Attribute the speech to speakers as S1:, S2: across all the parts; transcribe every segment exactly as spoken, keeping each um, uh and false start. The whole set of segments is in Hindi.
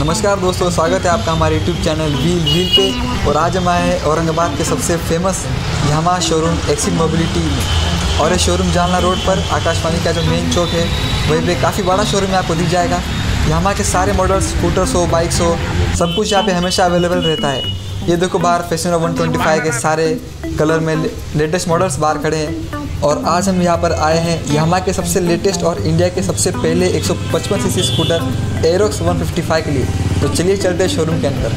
S1: नमस्कार दोस्तों, स्वागत है आपका हमारे यूट्यूब चैनल व्हील व्हील पे। और आज हम आए हैं औरंगाबाद के सबसे famous Yamaha showroom Exceed Mobility में। और ये शोरूम जालना रोड पर आकाशवाणी का जो मेन चौक है वहीं पे काफ़ी बड़ा शोरूम है, आपको दिख जाएगा। यामाहा के सारे मॉडल्स, स्कूटर्स हो, बाइक्स हो, सब कुछ यहाँ पे हमेशा अवेलेबल रहता है। ये देखो बाहर फैशन वन ट्वेंटी फाइव के सारे कलर में लेटेस्ट मॉडल्स बाहर खड़े हैं। और आज हम यहाँ पर आए हैं यामाहा के सबसे लेटेस्ट और इंडिया के सबसे पहले एक सौ पचपन cc scooter Aerox one fifty five के लिए। तो चलिए चलते हैं शोरूम के अंदर।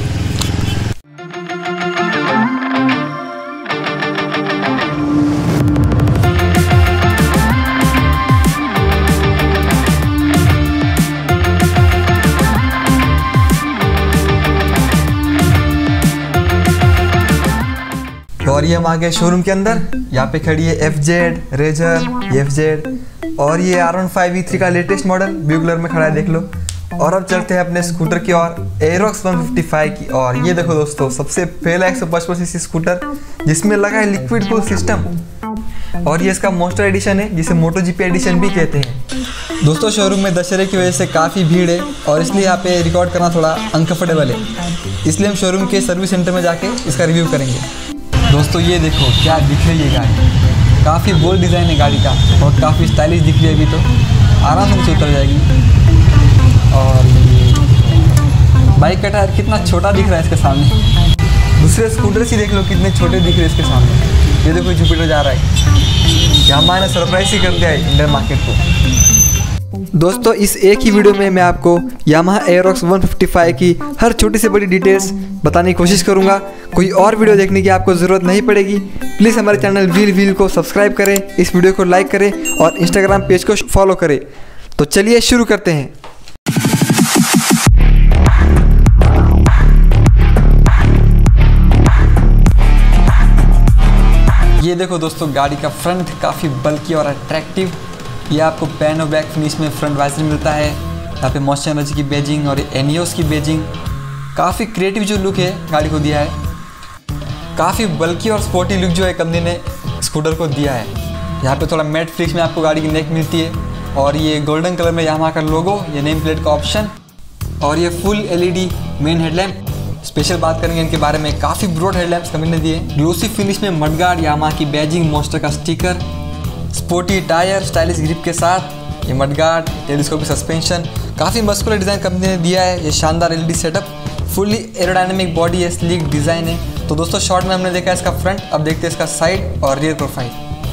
S1: और ये हम आ गए शोरूम के अंदर। यहाँ पे खड़ी है एफ जेड, रेजर, एफ जेड और ये R one five V three का लेटेस्ट मॉडल ब्लू कलर में खड़ा है, देख लो। और अब चलते हैं अपने स्कूटर की ओर, एरोक्स वन फिफ्टी फाइव की। और ये देखो दोस्तों, सबसे पहला एक सौ पचपन सीसी स्कूटर जिसमें लगा है लिक्विड कूल सिस्टम। और ये इसका मोस्टर एडिशन है, जिसे मोटो जीपी एडिशन भी कहते हैं। दोस्तों शोरूम में दशहरे की वजह से काफ़ी भीड़ है और इसलिए यहाँ पे रिकॉर्ड करना थोड़ा अनकंफर्टेबल है, इसलिए हम शोरूम के सर्विस सेंटर में जाके इसका रिव्यू करेंगे। दोस्तों ये देखो क्या दिख रही है गाड़ी, काफ़ी बोल्ड डिज़ाइन है गाड़ी का और काफ़ी स्टाइलिश दिख रही है। अभी तो आराम से नीचे उतर जाएगी। और ये बाइक का टायर कितना छोटा दिख रहा है इसके सामने। दूसरे स्कूटर्स ही देख लो कितने छोटे दिख रहे हैं इसके सामने। ये देखो जुपिटर जा रहा है। यामाहा ने सरप्राइज ही कर दिया है इंडियन मार्केट को। दोस्तों इस एक ही वीडियो में मैं आपको Yamaha Aerox one fifty five की हर छोटी से बड़ी डिटेल्स बताने की कोशिश करूंगा। कोई और वीडियो देखने की आपको ज़रूरत नहीं पड़ेगी। प्लीज़ हमारे चैनल व्हील व्हील को सब्सक्राइब करें, इस वीडियो को लाइक करें और इंस्टाग्राम पेज को फॉलो करें। तो चलिए शुरू करते हैं। ये देखो दोस्तों, गाड़ी का फ्रंट काफ़ी बल्कि और अट्रैक्टिव। ये आपको पैन और बैक फिनिश में फ्रंट वाइजर मिलता है। यहाँ पे मॉन्स्टर एनर्जी की बैजिंग और एनियोस की बैजिंग, काफ़ी क्रिएटिव जो लुक है गाड़ी को दिया है। काफ़ी बल्कि और स्पोर्टी लुक जो है कंपनी ने स्कूटर को दिया है। यहाँ पे थोड़ा मैट फिनिश में आपको गाड़ी की नेक मिलती है। और ये गोल्डन कलर में यामाहा का लोगो, ये नेम प्लेट का ऑप्शन और ये full LED main headlamp. Special बात करेंगे इनके बारे में, काफ़ी ब्रॉड हेडलैम्प्स कंपनी ने दिए। ग्लोसी फिनिश में मडगार्ड, यामाहा की बैजिंग, मॉन्स्टर का sticker, sporty tyre, stylish grip के साथ ये मडगार्ड, टेलीस्कोपिक सस्पेंशन, काफ़ी मस्कुलर डिज़ाइन कंपनी ने दिया है। ये शानदार LED setup, fully aerodynamic body है, स्लीक डिज़ाइन है। तो दोस्तों शॉर्ट में हमने देखा इसका फ्रंट, अब देखते हैं इसका साइड और रियर प्रोफाइल।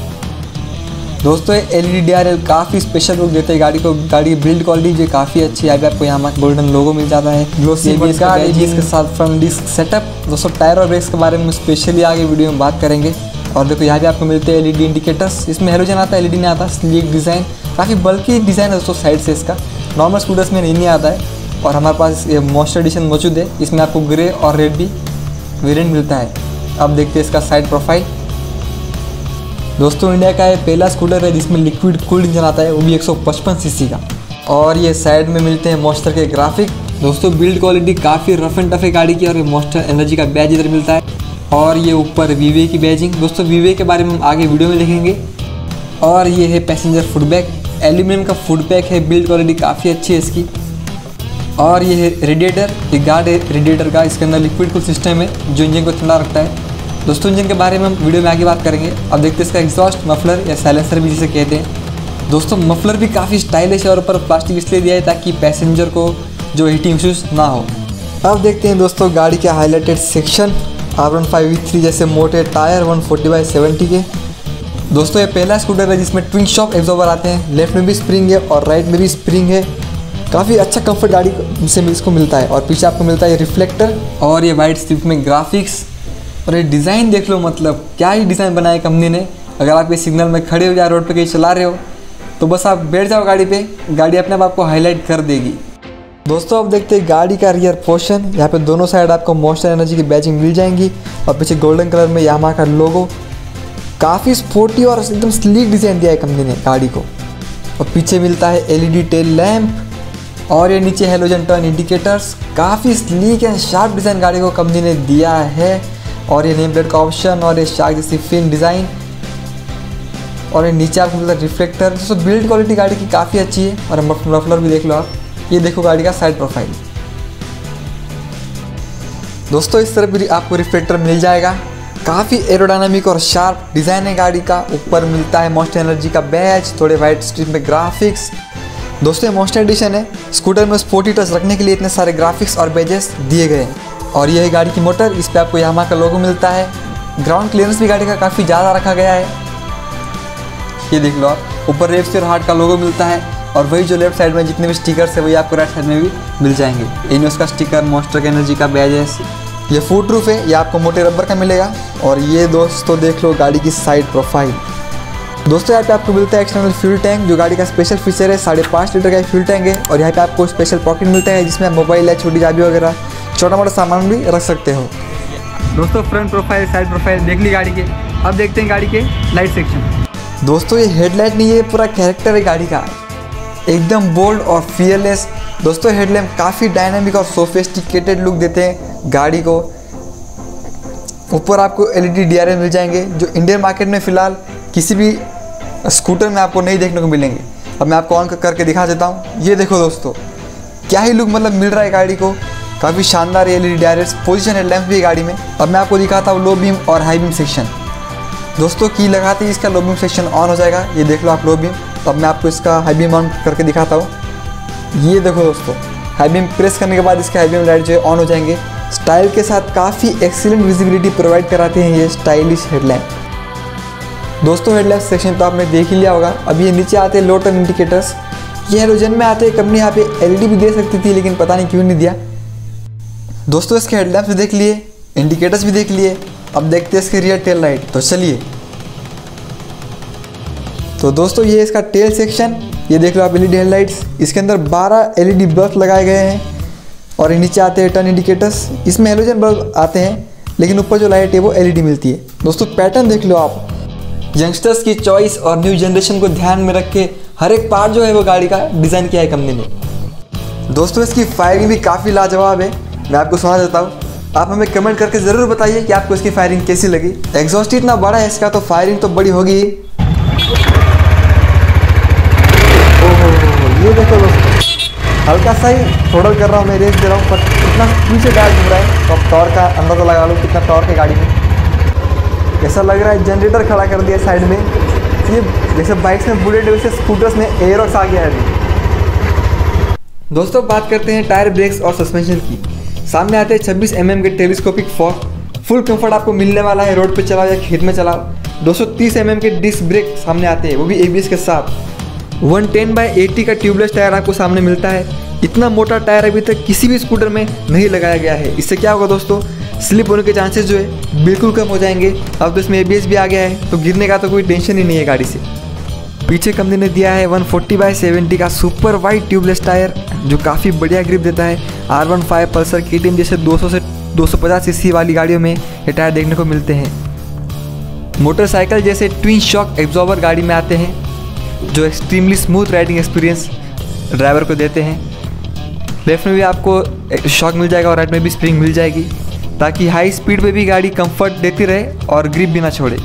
S1: दोस्तों एलईडी डीआरएल काफ़ी स्पेशल लुक देते हैं गाड़ी को। गाड़ी की बिल्ड क्वालिटी जो काफ़ी अच्छी है। अभी आपको यहाँ गोल्डन लोगो मिल जाता है, ग्लोसी इसके साथ फ्रंट डिस्क सेटअप। दोस्तों टायर और ब्रेक्स के बारे में स्पेशली आगे वीडियो में बात करेंगे। और देखो यहाँ भी आपको मिलते हैं एलईडी इंडिकेटर्स, इसमें हेलोजन आता है, एलईडी नहीं आता। स्लीक डिज़ाइन, काफ़ी बल्कि डिज़ाइन है दोस्तों साइड से इसका, नॉर्मल स्कूटर्स में नहीं, नहीं आता है। और हमारे पास ये मॉन्स्टर एडिशन मौजूद है, इसमें आपको ग्रे और रेड भी वेरिएंट मिलता है। अब देखते हैं इसका साइड प्रोफाइल। दोस्तों इंडिया का ये पहला स्कूटर है जिसमें लिक्विड कूल्ड इंजन आता है, वो भी एक सौ पचपन सीसी का। और ये साइड में मिलते हैं मॉन्स्टर के ग्राफिक। दोस्तों बिल्ड क्वालिटी काफ़ी रफ एंड टफ है गाड़ी की। और ये मॉन्स्टर एनर्जी का बैज इधर मिलता है। और ये ऊपर वीवे की बैजिंग। दोस्तों वीवे के बारे में हम आगे वीडियो में देखेंगे। और ये है पैसेंजर फुट बैग, एल्यूमिनियम का फुट बैग है, बिल्ड क्वालिटी काफ़ी अच्छी है इसकी। और ये है रेडिएटर, ये गार्ड है रेडिएटर का, इसके अंदर लिक्विड कूल सिस्टम है जो इंजन को ठंडा रखता है। दोस्तों इंजन के बारे में हम वीडियो में आगे बात करेंगे। अब देखते हैं इसका एग्जॉस्ट, मफलर या साइलेंसर भी जिसे कहते हैं। दोस्तों मफलर भी काफ़ी स्टाइलिश है और ऊपर प्लास्टिक इसलिए दिया है ताकि पैसेंजर को जो हीटिंग इश्यूज ना हो। अब देखते हैं दोस्तों गाड़ी के highlighted section, R one five V three जैसे मोटे tyre one forty by seventy के। दोस्तों ये पहला स्कूटर है जिसमें ट्विन शॉक एब्जॉर्बर आते हैं, लेफ्ट में भी स्प्रिंग है और राइट में भी स्प्रिंग है। काफ़ी अच्छा कंफर्ट गाड़ी से इसको मिलता है। और पीछे आपको मिलता है रिफ्लेक्टर और ये वाइट स्ट्रिप में ग्राफिक्स। और ये डिज़ाइन देख लो, मतलब क्या ही डिज़ाइन बनाया कंपनी ने। अगर आप ये सिग्नल में खड़े हो या रोड पे कहीं चला रहे हो तो बस आप बैठ जाओ गाड़ी पे, गाड़ी अपने आप आपको हाईलाइट कर देगी। दोस्तों अब देखते हैं गाड़ी का रियर पोर्शन। यहाँ पे दोनों साइड आपको मॉन्स्टर एनर्जी की बैजिंग मिल जाएंगी और पीछे गोल्डन कलर में यामाहा का लोगो। काफ़ी स्पोर्टी और एकदम स्लीक डिज़ाइन दिया है कंपनी ने गाड़ी को। और पीछे मिलता है एलईडी टेल लैम्प और ये नीचे हेलोजन टर्न इंडिकेटर्स। काफ़ी स्लीक एंड शार्प डिज़ाइन गाड़ी को कंपनी ने दिया है। और ये नेम प्लेट का ऑप्शन और ये शार्क जैसी फिन डिज़ाइन और ये नीचे आपको मिलता है रिफ्लेक्टर। दोस्तों बिल्ड क्वालिटी गाड़ी की काफ़ी अच्छी है। और मफलर भी देख लो आप। ये देखो गाड़ी का साइड प्रोफाइल। दोस्तों इस तरह भी आपको रिफ्लेक्टर मिल जाएगा। काफ़ी एरोडायनामिक और शार्प डिज़ाइन है गाड़ी का। ऊपर मिलता है मॉन्स्टर एनर्जी का बैज, थोड़े वाइट स्ट्रिप में ग्राफिक्स। दोस्तों ये मॉन्स्टर एडिशन है। स्कूटर में स्पोर्टी टच रखने के लिए इतने सारे ग्राफिक्स और बैजेस दिए गए हैं। और यह है गाड़ी की मोटर, इस पर आपको यामाहा का लोगो मिलता है। ग्राउंड क्लियरेंस भी गाड़ी का काफ़ी ज़्यादा रखा गया है, ये देख लो आप। ऊपर रेप्स और हार्ट का लोगो मिलता है। और वही जो लेफ्ट साइड में जितने भी स्टिकर्स है वही आपको राइट साइड में भी मिल जाएंगे। इनोस का स्टिकर, मॉन्स्टर एनर्जी का बैजेस। ये फुट रूफ है, ये आपको मोटे रबर का मिलेगा। और ये दोस्तों देख लो गाड़ी की साइड प्रोफाइल। दोस्तों यहाँ पे आपको मिलता है एक्सटर्नल फ्यूल टैंक, जो गाड़ी का स्पेशल फीचर है। साढ़े पाँच लीटर का फ्यूल टैंक है। और यहाँ पे आपको स्पेशल पॉकेट मिलता है जिसमें आप मोबाइल या छोटी चाबी वगैरह छोटा मोटा सामान भी रख सकते हो। दोस्तों फ्रंट प्रोफाइल, साइड प्रोफाइल देख ली गाड़ी के। अब देखते हैं गाड़ी के लाइट सेक्शन। दोस्तों ये हेडलाइट नहीं है, पूरा कैरेक्टर है गाड़ी का, एकदम बोल्ड और फियरलेस। दोस्तों हेडलैम्प काफ़ी डायनामिक और सोफिस्टिकेटेड लुक देते हैं गाड़ी को। ऊपर आपको एलईडी डीआरएल मिल जाएंगे, जो इंडियन मार्केट में फ़िलहाल किसी भी स्कूटर में आपको नहीं देखने को मिलेंगे। अब मैं आपको ऑन करके दिखा देता हूँ। ये देखो दोस्तों, क्या ही लुक मतलब मिल रहा है गाड़ी को। काफ़ी शानदार एलईडी डीआरएल, पोजिशन हेडलैम्प भी है गाड़ी में। अब मैं आपको दिखाता हूँ लो बीम और हाई बीम सेक्शन। दोस्तों की लगाते ही इसका लो बीम सेक्शन ऑन हो जाएगा। ये देख लो आप लो बीम। अब मैं आपको इसका हाई बीम ऑन करके दिखाता हूँ। ये देखो दोस्तों, हाई बीम प्रेस करने के बाद इसके हाई बीम लाइट जो है ऑन हो जाएंगे। स्टाइल के साथ काफ़ी एक्सीलेंट विजिबिलिटी प्रोवाइड कराते हैं ये स्टाइलिश हेडलैम्प। दोस्तों हेडलैम्प सेक्शन तो आपने देख ही लिया होगा। अब ये नीचे आते हैं लो टर्न इंडिकेटर्स। ये हेलोजन में आते हैं, कंपनी यहाँ पे एलईडी भी दे सकती थी लेकिन पता नहीं क्यों नहीं दिया। दोस्तों इसके हेडलैम्प्स भी देख लिए, इंडिकेटर्स भी देख लिए। अब देखते हैं इसके रियर टेल लाइट। तो चलिए, तो दोस्तों ये इसका टेल सेक्शन। ये देख लो आप एलईडी हेडलाइट्स। इसके अंदर बारह एलईडी बल्ब लगाए गए हैं। और नीचे आते हैं टर्न इंडिकेटर्स। इसमें हेलोजन बल्ब आते हैं लेकिन ऊपर जो लाइट है वो एलईडी मिलती है। दोस्तों पैटर्न देख लो आप। यंगस्टर्स की चॉइस और न्यू जनरेशन को ध्यान में रख के हर एक पार्ट जो है वो गाड़ी का डिज़ाइन किया है कंपनी ने। दोस्तों इसकी फायरिंग भी काफ़ी लाजवाब है। मैं आपको सुना देता हूँ, आप हमें कमेंट करके ज़रूर बताइए कि आपको इसकी फायरिंग कैसी लगी। एग्जॉस्ट इतना बड़ा है इसका, तो फायरिंग तो बड़ी होगी ही। ओहो, ये देखो दोस्तों, हल्का सा ही थ्रोटल कर रहा हूँ मैं, रेस दे रहा हूँ, पर इतना पीछे टायर घूम रहा है। तो अब टॉर्क का अंदाजा लगा लो कितना टॉर्क है गाड़ी में। ऐसा लग रहा है जनरेटर खड़ा कर दिया साइड में। ये जैसे बाइक्स में बुलेट है वैसे स्कूटर्स में एयरबैग्स आ गया है अभी। दोस्तों बात करते हैं टायर, ब्रेक्स और सस्पेंशन की। सामने आते हैं छब्बीस एम एम के टेलीस्कोपिक फॉर्क। फुल कंफर्ट आपको मिलने वाला है, रोड पे चलाओ या खेत में चलाओ। दो सौ तीस एम एम के डिस्क ब्रेक सामने आते हैं, वो भी ए बी एस के साथ। एक सौ दस बाई अस्सी का ट्यूबलेस टायर आपको सामने मिलता है। इतना मोटा टायर अभी तक किसी भी स्कूटर में नहीं लगाया गया है। इससे क्या होगा दोस्तों, स्लिप होने के चांसेस जो है बिल्कुल कम हो जाएंगे। अब तो इसमें ए बी एस भी आ गया है, तो गिरने का तो कोई टेंशन ही नहीं है गाड़ी से। पीछे कंपनी ने दिया है एक सौ चालीस बाई सत्तर का सुपर वाइड ट्यूबलेस टायर, जो काफ़ी बढ़िया ग्रिप देता है। आर वन फाइव पल्सर के टी एम जैसे दो सौ से दो सौ पचास सीसी वाली गाड़ियों में ये टायर देखने को मिलते हैं। मोटरसाइकिल जैसे ट्विन शॉक एब्जॉर्बर गाड़ी में आते हैं, जो extremely smooth riding experience driver को देते हैं। लेफ्ट में भी आपको शॉक मिल जाएगा और राइट में भी स्प्रिंग मिल जाएगी, ताकि हाई स्पीड पे भी गाड़ी कंफर्ट देती रहे और ग्रिप भी ना छोड़े।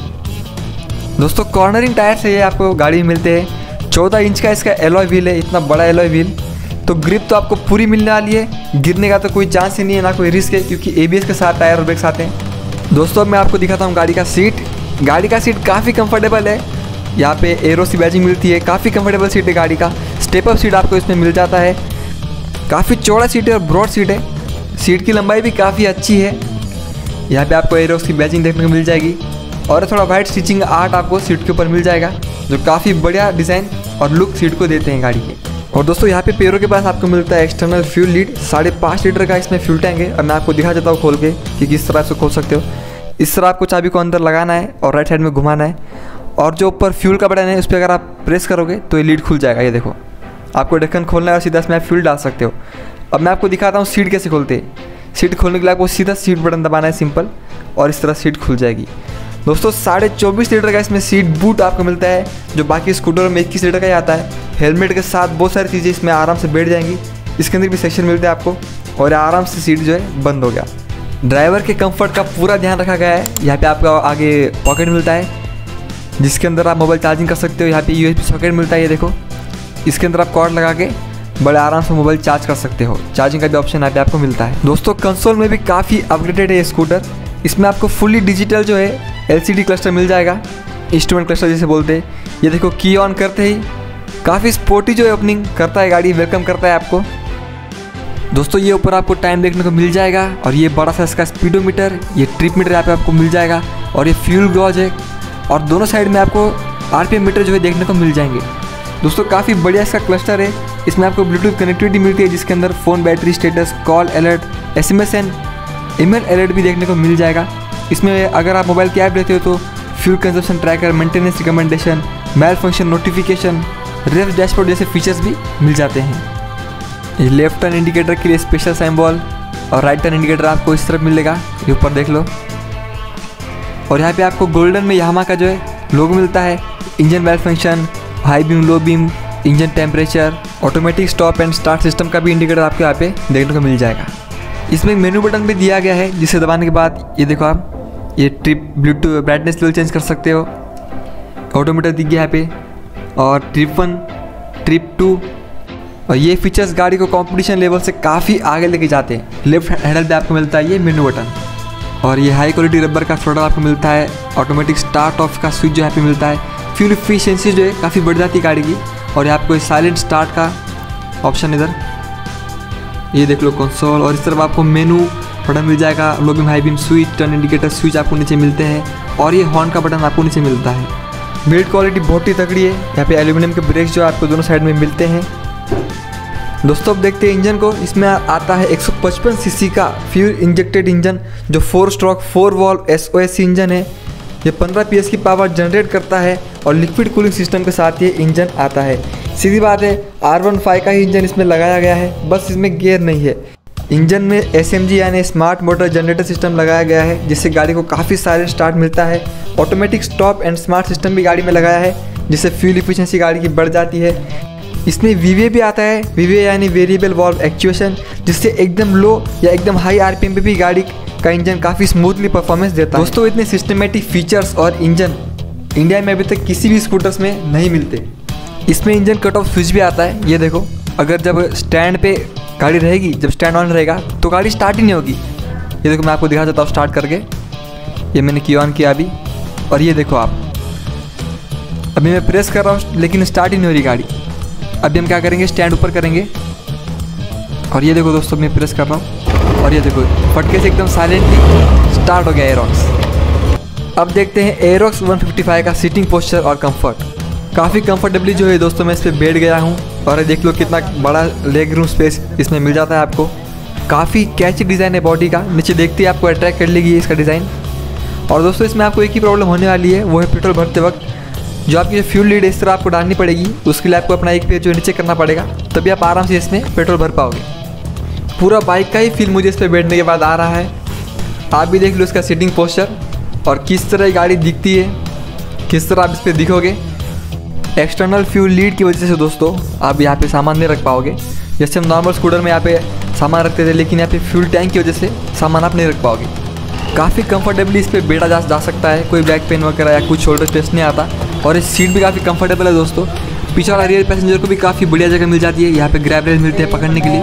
S1: दोस्तों कॉर्नरिंग टायर से ये आपको गाड़ी में मिलते हैं। चौदह इंच का इसका एलॉय व्हील है, इतना बड़ा एलॉय व्हील, तो ग्रिप तो आपको पूरी मिलने वाली है। गिरने का तो कोई चांस ही नहीं है, ना कोई रिस्क है, क्योंकि ए बी एस के साथ टायर और ब्रेक्स आते हैं। दोस्तों मैं आपको दिखाता हूँ गाड़ी का सीट। गाड़ी का सीट काफ़ी कंफर्टेबल है। यहाँ पे एरो सी बैजिंग मिलती है, काफ़ी कंफर्टेबल सीट है गाड़ी का। स्टेप अप सीट आपको इसमें मिल जाता है। काफ़ी चौड़ा सीट है और ब्रॉड सीट है। सीट की लंबाई भी काफ़ी अच्छी है। यहाँ पे आपको एरो की बैजिंग देखने को मिल जाएगी और थोड़ा वाइट स्टिचिंग आर्ट आपको सीट के ऊपर मिल जाएगा, जो काफ़ी बढ़िया डिज़ाइन और लुक सीट को देते हैं गाड़ी के। और दोस्तों यहाँ पे पैरों के पास आपको मिलता है एक्सटर्नल फ्यूल लीड। साढ़े पाँच लीटर का इसमें फ्यूल टैंक है। और मैं आपको दिखा देता हूँ खोल के कि किस तरह से खोल सकते हो। इस तरह आपको चाबी को अंदर लगाना है और राइट साइड में घुमाना है, और जो ऊपर फ्यूल का बटन है उस पर अगर आप प्रेस करोगे तो ये लीड खुल जाएगा। ये देखो, आपको ढक्कन खोलना है और सीधा इसमें आप फ्यूल डाल सकते हो। अब मैं आपको दिखाता हूँ सीट कैसे खोलते हैं। सीट खोलने के लिए आपको सीधा सीट बटन दबाना है सिंपल, और इस तरह सीट खुल जाएगी। दोस्तों साढ़े चौबीस लीटर का इसमें सीट बूट आपको मिलता है, जो बाकी स्कूटरों में इक्कीस लीटर का ही आता है। हेलमेट के साथ बहुत सारी चीज़ें इसमें आराम से बैठ जाएंगी। इसके अंदर भी सेक्शन मिलते हैं आपको, और आराम से सीट जो है बंद हो गया। ड्राइवर के कंफर्ट का पूरा ध्यान रखा गया है। यहाँ पे आपको आगे पॉकेट मिलता है, जिसके अंदर आप मोबाइल चार्जिंग कर सकते हो। यहाँ पे यूएसबी सॉकेट मिलता है, ये देखो। इसके अंदर आप कॉर्ड लगा के बड़े आराम से मोबाइल चार्ज कर सकते हो। चार्जिंग का भी ऑप्शन यहाँ पे आपको मिलता है। दोस्तों कंसोल में भी काफ़ी अपग्रेडेड है ये स्कूटर। इसमें आपको फुली डिजिटल जो है एलसीडी क्लस्टर मिल जाएगा, इंस्ट्रूमेंट क्लस्टर जैसे बोलते हैं। ये देखो की ऑन करते ही काफ़ी स्पोर्टी जो है ओपनिंग करता है गाड़ी, वेलकम करता है आपको। दोस्तों ये ऊपर आपको टाइम देखने को मिल जाएगा और ये बड़ा सा इसका स्पीडोमीटर, ये ट्रिप मीटर यहाँ पे आपको मिल जाएगा और ये फ्यूल गॉज है और दोनों साइड में आपको आरपीएम मीटर जो है देखने को मिल जाएंगे। दोस्तों काफ़ी बढ़िया इसका क्लस्टर है। इसमें आपको ब्लूटूथ कनेक्टिविटी मिलती है जिसके अंदर phone battery status, call alert, SMS and email alert भी देखने को मिल जाएगा। इसमें अगर आप मोबाइल की ऐप लेते हो तो fuel consumption tracker, maintenance recommendation, mail function notification, रेफ डैशबोर्ड जैसे फीचर्स भी मिल जाते हैं। ये लेफ्ट टर्न इंडिकेटर के लिए स्पेशल सिंबल और राइट टर्न इंडिकेटर आपको इस तरफ मिलेगा, ये ऊपर देख लो। और यहाँ पे आपको गोल्डन में यामाहा का जो है लोगो मिलता है। Engine well function, high beam, low beam, engine temperature, automatic stop and start system का भी इंडिकेटर आपको यहाँ पे देखने को मिल जाएगा। इसमें मेनू बटन भी दिया गया है जिसे दबाने के बाद ये देखो आप ये trip Bluetooth brightness level change कर सकते हो। ऑटोमीटर दिख गया यहाँ पे और ट्रिप वन, ट्रिप टू और ये फीचर्स गाड़ी को कंपटीशन लेवल से काफ़ी आगे लेके जाते हैं। लेफ्ट हैंडल पे आपको मिलता है ये मेनू बटन और ये हाई क्वालिटी रबर का थ्रोटल आपको मिलता है। ऑटोमेटिक स्टार्ट ऑफ का स्विच जो यहाँ पे मिलता है। फ्यूल एफिशिएंसी जो है काफ़ी बढ़ जाती है गाड़ी की। और ये आपको साइलेंट स्टार्ट का ऑप्शन इधर ये देख लो कंसोल और इस तरफ आपको मेनू बटन मिल जाएगा। Low beam, high beam switch, turn indicator switch आपको नीचे मिलते हैं और ये हॉर्न का बटन आपको नीचे मिलता है। बिल्ड क्वालिटी बहुत ही तगड़ी है। यहाँ पे एल्यूमिनियम के ब्रेक्स जो आपको दोनों साइड में मिलते हैं। दोस्तों अब देखते हैं इंजन को। इसमें आता है एक सौ पचपन सीसी का फ्यूल इंजेक्टेड इंजन जो four stroke four valve SOS engine है। ये पंद्रह पीएस की पावर जनरेट करता है और लिक्विड कूलिंग सिस्टम के साथ ये इंजन आता है। सीधी बात है आर वन फाइव का ही इंजन इसमें लगाया गया है, बस इसमें गियर नहीं है। इंजन में एसएमजी यानी स्मार्ट मोटर जनरेटर सिस्टम लगाया गया है जिससे गाड़ी को काफ़ी साइलेंट स्टार्ट मिलता है। Automatic stop and smart system भी गाड़ी में लगाया है जिससे फ्यूल इफिशिएंसी गाड़ी की बढ़ जाती है। इसमें वीवीए भी आता है, वीवीए यानी वेरिएबल वाल्व एक्चुएशन, जिससे एकदम लो या एकदम हाई आरपीएम पे भी गाड़ी का इंजन काफ़ी स्मूथली परफॉर्मेंस देता है। दोस्तों इतने सिस्टमेटिक फीचर्स और इंजन इंडिया में अभी तक किसी भी स्कूटर्स में नहीं मिलते। इसमें इंजन कट ऑफ स्विच भी आता है, ये देखो। अगर जब स्टैंड पे गाड़ी रहेगी, जब स्टैंड ऑन रहेगा तो गाड़ी स्टार्ट ही नहीं होगी। ये देखो मैं आपको दिखा देता हूँ स्टार्ट करके। ये मैंने की ऑन किया अभी और ये देखो आप, अभी मैं प्रेस कर रहा हूँ लेकिन स्टार्ट ही नहीं हो रही गाड़ी। अभी हम क्या करेंगे, स्टैंड ऊपर करेंगे और ये देखो दोस्तों मैं प्रेस कर रहा हूँ और ये देखो फटके से एकदम साइलेंटली स्टार्ट हो गया एरोक्स। अब देखते हैं एरोक्स वन फिफ्टी फाइव का सीटिंग पोस्चर और कंफर्ट। काफ़ी कंफर्टेबली जो है दोस्तों मैं इस पर बैठ गया हूँ और देख लो कितना बड़ा लेग रूम स्पेस इसमें मिल जाता है आपको। काफ़ी कैची डिज़ाइन है बॉडी का, नीचे देखते ही आपको अट्रैक्ट कर लेगी इसका डिज़ाइन। और दोस्तों इसमें आपको एक ही प्रॉब्लम होने वाली है, वो है पेट्रोल भरते वक्त जो आपकी जो फ्यूल लीड इस तरह आपको डालनी पड़ेगी, उसके लिए आपको अपना एक पैर जो नीचे करना पड़ेगा, तभी आप आराम से इसमें पेट्रोल भर पाओगे। पूरा बाइक का ही फील मुझे इस पर बैठने के बाद आ रहा है। आप भी देख लो इसका सीटिंग पोस्चर और किस तरह गाड़ी दिखती है, किस तरह आप इस पर दिखोगे। एक्सटर्नल फ्यूल लीड की वजह से दोस्तों आप यहाँ पे सामान नहीं रख पाओगे। जैसे हम नॉर्मल स्कूटर में यहाँ पे सामान रखते थे, लेकिन यहाँ पे फ्यूल टैंक की वजह से सामान आप नहीं रख पाओगे। काफ़ी कंफर्टेबली इस पर बैठा जा, जा सकता है, कोई बैक पेन वगैरह या कुछ शोल्डर स्ट्रेस नहीं आता। और ये सीट भी काफ़ी कंफर्टेबल है दोस्तों। पीछे वाला रियर पैसेंजर को भी काफ़ी बढ़िया जगह मिल जाती है। यहाँ पे ग्रैब रेल मिलते हैं पकड़ने के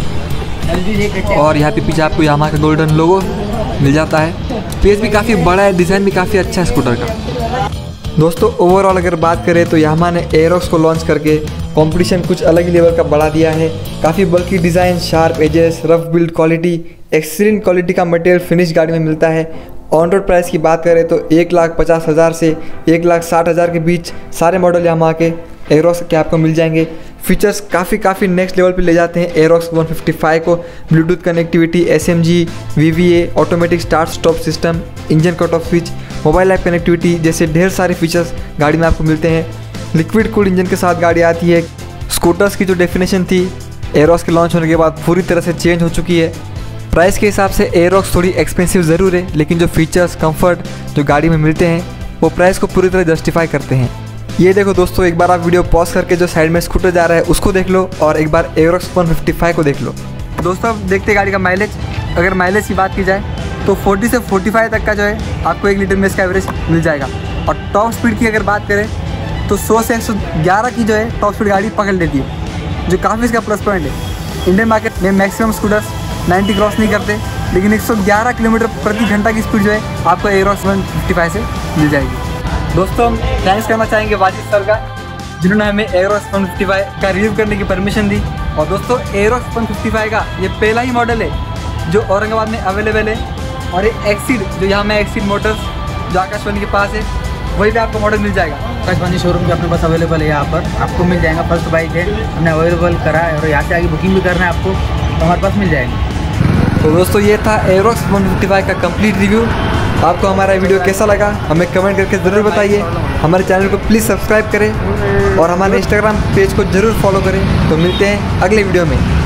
S1: लिए और यहाँ पे पीछे आपको यामाहा का गोल्डन लोगो मिल जाता है। स्पेस भी काफ़ी बड़ा है, डिज़ाइन भी काफ़ी अच्छा है स्कूटर का। दोस्तों ओवरऑल अगर बात करें तो यामाहा ने एरोक्स को लॉन्च करके कंपटीशन कुछ अलग ही लेवल का बढ़ा दिया है। काफ़ी bulky design, sharp edges, rough build quality, excellent quality का मटेरियल फिनिश गाड़ी में मिलता है। ऑन रोड प्राइस की बात करें तो एक लाख पचास हज़ार से एक लाख साठ हज़ार के बीच सारे मॉडल यामाहा के एरोक्स के आपको मिल जाएंगे। फीचर्स काफ़ी काफ़ी नेक्स्ट लेवल पे ले जाते हैं एरोक्स वन फिफ्टी फाइव को। Bluetooth connectivity, SMG, VVA, automatic start stop system, engine cut off switch, mobile app connectivity जैसे ढेर सारे फीचर्स गाड़ी में आपको मिलते हैं। लिक्विड कूल्ड इंजन के साथ गाड़ी आती है। स्कूटर्स की जो डेफिनेशन थी एरोक्स के लॉन्च होने के बाद पूरी तरह से चेंज हो चुकी है। प्राइस के हिसाब से एरोक्स थोड़ी एक्सपेंसिव ज़रूर है, लेकिन जो फीचर्स, कंफर्ट जो गाड़ी में मिलते हैं वो प्राइस को पूरी तरह जस्टिफाई करते हैं। ये देखो दोस्तों, एक बार आप वीडियो पॉज करके जो साइड में स्कूटर जा रहा है उसको देख लो और एक बार एरोक्स वन फिफ्टी फाइव को देख लो। दोस्तों अब देखते हैं गाड़ी का माइलेज। अगर माइलेज की बात की जाए तो चालीस से पैंतालीस तक का जो है आपको एक लीटर में इसका एवरेज मिल जाएगा। और टॉप स्पीड की अगर बात करें तो सौ से एक सौ ग्यारह की जो है टॉप स्पीड गाड़ी पकड़ लेती है। जो काफ़ी इसका प्लस पॉइंट है। इंडियन मार्केट में मैक्सिमम स्कूटर्स नाइन्टी क्रॉस नहीं करते, लेकिन एक सौ ग्यारह किलोमीटर प्रति घंटा की स्पीड जो है आपको एरोक्स वन फिफ्टी फाइव से मिल जाएगी। दोस्तों हम थैंक्स करना चाहेंगे वाजिद सर का, जिन्होंने हमें एरोक्स वन फिफ्टी फाइव का रिव्यू करने की परमिशन दी। और दोस्तों एरोक्स वन फिफ्टी फाइव का ये पहला ही मॉडल है जो औरंगाबाद में अवेलेबल है। और ये एक्सीड जो यहाँ में एक्सीड मोटर्स जो आकाशवाणी के पास है, वहीं पे आपको मॉडल मिल जाएगा।
S2: आकाशवाणी शोरूम भी अपने पास अवेलेबल है, यहाँ पर आपको मिल जाएगा। फर्स्ट बाइक है, हमने अवेलेबल करा है, और यहाँ से आगे बुकिंग भी करना है आपको तो हमारे पास मिल जाएगी।
S1: तो दोस्तों ये था एरोक्स वन फिफ्टी फाइव का कंप्लीट रिव्यू। आपको हमारा वीडियो कैसा लगा हमें कमेंट करके ज़रूर बताइए। हमारे चैनल को प्लीज़ सब्सक्राइब करें और हमारे इंस्टाग्राम पेज को ज़रूर फॉलो करें। तो मिलते हैं अगले वीडियो में।